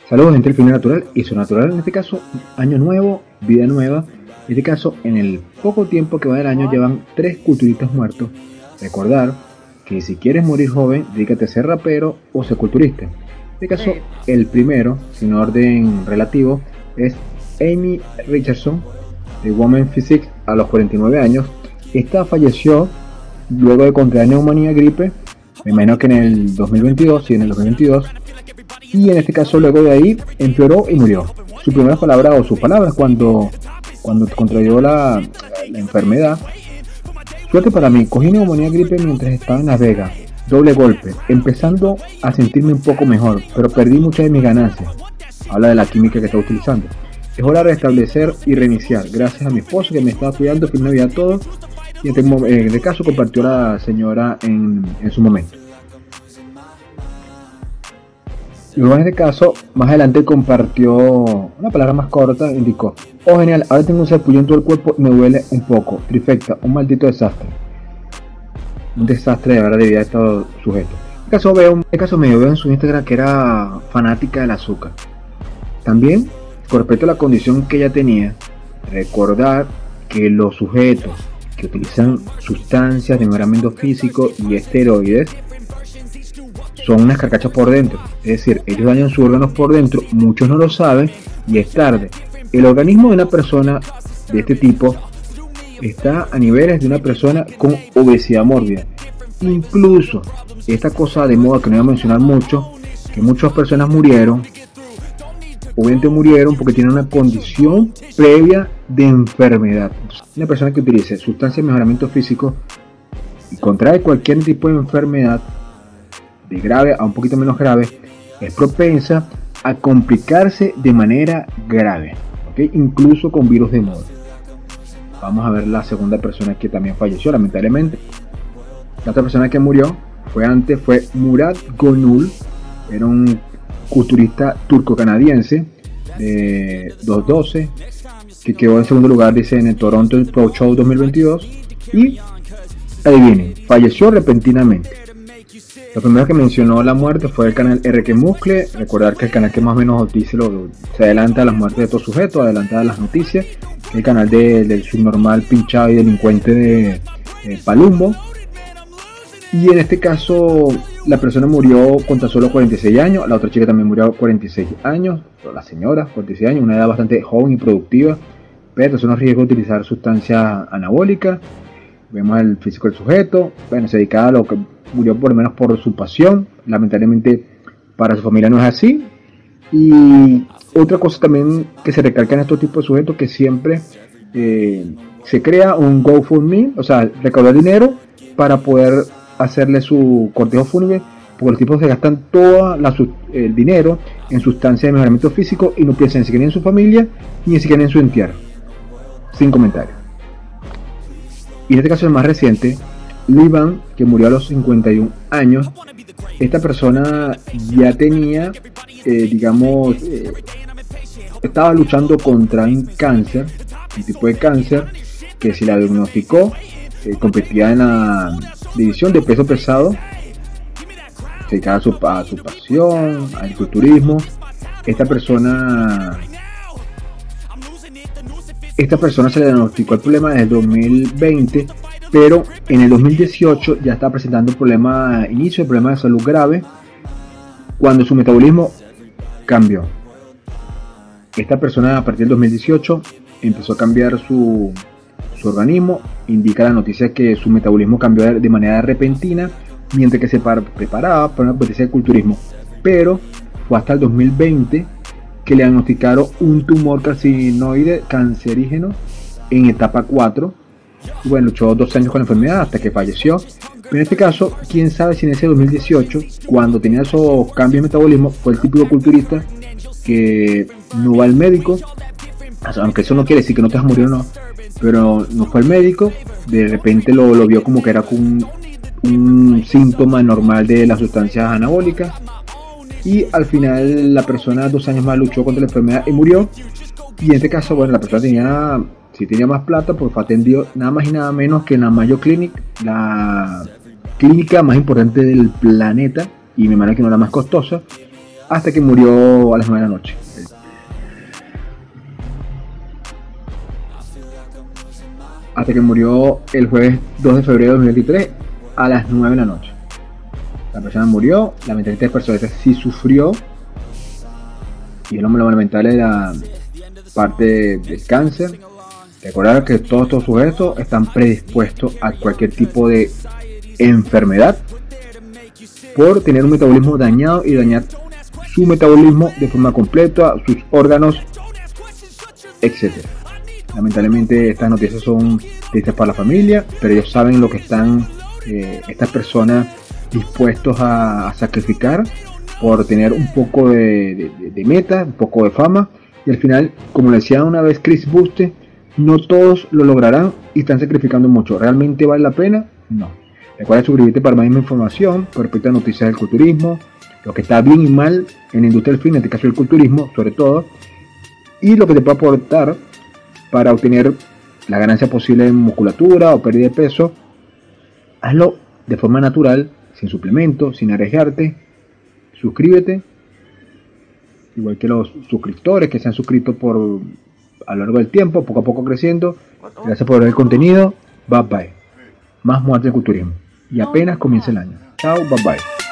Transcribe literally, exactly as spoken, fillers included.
Saludos, gente del Final Natural y su natural, en este caso, año nuevo, vida nueva. En este caso, en el poco tiempo que va del año, llevan tres culturistas muertos. Recordar que si quieres morir joven, dedícate a ser rapero o ser culturista. En este caso, el primero, sin orden relativo, es Amy Richardson, de Women Physique, a los cuarenta y nueve años. Esta falleció luego de contraer neumonía gripe, me imagino que en el dos mil veintidós, sí, en el dos mil veintidós, y en este caso luego de ahí empeoró y murió. Su primera palabra o sus palabras cuando, cuando contrayó la, la enfermedad: suerte para mí, cogí neumonía gripe mientras estaba en Las Vegas, doble golpe, empezando a sentirme un poco mejor, pero perdí muchas de mis ganancias. Habla de la química que está utilizando. Es hora de restablecer y reiniciar, gracias a mi esposo que me estaba cuidando, feliz Navidad a todos. Y en este, en este caso compartió la señora en, en su momento. Luego en este caso, más adelante compartió una palabra más corta, indicó: oh genial, ahora tengo un sarpullido en todo el cuerpo y me duele un poco, trifecta, un maldito desastre. Un desastre de verdad de vida de estos sujetos. En este caso, veo, en este caso me veo en su Instagram que era fanática del azúcar. También, con respecto a la condición que ella tenía, recordar que los sujetos que utilizan sustancias de mejoramiento físico y esteroides son unas carcachas por dentro, es decir, ellos dañan sus órganos por dentro, muchos no lo saben y es tarde. El organismo de una persona de este tipo está a niveles de una persona con obesidad mórbida. Incluso esta cosa de moda que no voy a mencionar mucho, que muchas personas murieron, obviamente murieron porque tienen una condición previa de enfermedad. Una persona que utilice sustancias de mejoramiento físico y contrae cualquier tipo de enfermedad, de grave a un poquito menos grave, es propensa a complicarse de manera grave, ¿okay? Incluso con virus de moda. Vamos a ver la segunda persona que también falleció, lamentablemente. La otra persona que murió fue antes, fue Murat Gonul, era un culturista turco-canadiense de doscientos doce, que quedó en segundo lugar, dice, en el Toronto Pro Show dos mil veintidós, y adivinen, falleció repentinamente. Lo primero que mencionó la muerte fue el canal R Q Muscle. Recordar que el canal que más o menos dice lo, se adelanta a las muertes de estos sujetos, adelanta a las noticias. El canal de, del subnormal pinchado y delincuente de, de Palumbo. Y en este caso la persona murió con tan solo cuarenta y seis años. La otra chica también murió a cuarenta y seis años. La señora, cuarenta y seis años, una edad bastante joven y productiva, pero son los riesgos de utilizar sustancias anabólicas. Vemos el físico del sujeto. Bueno, se dedicaba a lo que murió por lo menos por su pasión. Lamentablemente para su familia no es así. Y otra cosa también que se recalca en estos tipos de sujetos, que siempre eh, se crea un GoFundMe, o sea, recaudar dinero para poder hacerle su cortejo fúnebre, porque los tipos se gastan todo la, el dinero en sustancias de mejoramiento físico y no piensan ni siquiera en su familia ni siquiera en su entierro. Sin comentarios. Y en este caso el más reciente, Liban, que murió a los cincuenta y un años. Esta persona ya tenía, eh, digamos, eh, estaba luchando contra un cáncer, un tipo de cáncer que se la diagnosticó, eh, competía en la división de peso pesado, se dedicaba a su, a su pasión, al culturismo. Esta persona, esta persona se le diagnosticó el problema desde el dos mil veinte, pero en el dos mil dieciocho ya está presentando problemas, inicio de problemas de salud grave, cuando su metabolismo cambió. Esta persona a partir del dos mil dieciocho empezó a cambiar su, su organismo. Indica la noticia que su metabolismo cambió de manera repentina mientras que se preparaba para una competencia de culturismo, pero fue hasta el dos mil veinte que le diagnosticaron un tumor carcinoide cancerígeno en etapa cuatro. Y bueno, luchó dos años con la enfermedad hasta que falleció. Pero en este caso, quién sabe si en ese dos mil dieciocho, cuando tenía esos cambios de metabolismo, fue el típico culturista que no va al médico, o sea, aunque eso no quiere decir que no te has morido o no, pero no fue al médico, de repente lo, lo vio como que era un, un síntoma normal de las sustancias anabólicas, y al final la persona dos años más luchó contra la enfermedad y murió. Y en este caso, bueno, la persona tenía, si tenía más plata, pues fue atendido nada más y nada menos que en la Mayo Clinic, la clínica más importante del planeta, y me imagino que no la más costosa. hasta que murió a las nueve de la noche. Hasta que murió el jueves dos de febrero de dos mil veintitrés a las nueve de la noche. La persona murió, lamentablemente esta persona sí sufrió, y es lo lamentable de la parte del cáncer. Recordar que todos estos sujetos están predispuestos a cualquier tipo de enfermedad por tener un metabolismo dañado y dañar su metabolismo de forma completa, sus órganos, etcétera. Lamentablemente estas noticias son tristes para la familia, pero ellos saben lo que están eh, estas personas dispuestos a, a sacrificar por tener un poco de, de, de meta, un poco de fama, y al final, como decía una vez Chris Buste, no todos lo lograrán y están sacrificando mucho. ¿Realmente vale la pena? No. Recuerda suscribirte para más información con respecto a noticias del culturismo, lo que está bien y mal en la industria del fitness, en este caso el culturismo sobre todo, y lo que te puede aportar para obtener la ganancia posible en musculatura o pérdida de peso. Hazlo de forma natural, sin suplementos, sin arriesgarte. Suscríbete, igual que los suscriptores que se han suscrito por a lo largo del tiempo, poco a poco creciendo. Gracias por ver el contenido. Bye bye. Más muerte de culturismo. Y apenas comienza el año. Chao, bye bye.